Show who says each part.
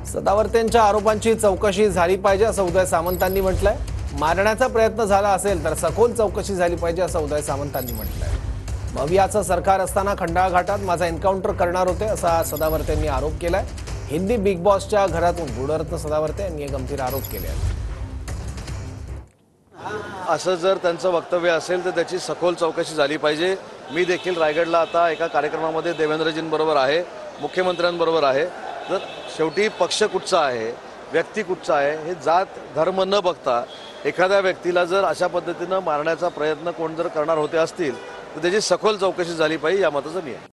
Speaker 1: सदावर्तेंच्या आरोपांची चौकशी झाली पाहिजे असं उदय सामंतांनी म्हटलंय। मारण्याचा प्रयत्न झाला असेल तर सखोल चौकशी झाली पाहिजे असं उदय सामंतांनी म्हटलंय। भवियाचं सरकार असताना खंडाळा घाटात माझा एन्काउंटर करणार होते असा सदावर्तेंनी आरोप केलाय। हिंदी बिग बॉसच्या घरातून गुणरत्न सदावर्ते यांनी गंभीर आरोप केले आहेत।
Speaker 2: असं जर त्यांचं वक्तव्य असेल तर त्याची सखोल चौकशी झाली पाहिजे। मी देखील रायगडला आता एका कार्यक्रमामध्ये देवेंद्रजींबरोबर आहे, मुख्यमंत्र्यांबरोबर आहे। तर शेवटी पक्ष कुठचा आहे, व्यक्ती कुठचा आहे, हे जात धर्म न बघता एखाद्या व्यक्तीला जर अशा पद्धतीनं मारण्याचा प्रयत्न कोण जर करणार होते असतील तर त्याची सखोल चौकशी झाली पाहिजे या मताचं मी आहे।